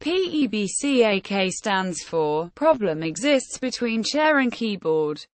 PEBCAK stands for Problem Exists Between Chair and Keyboard.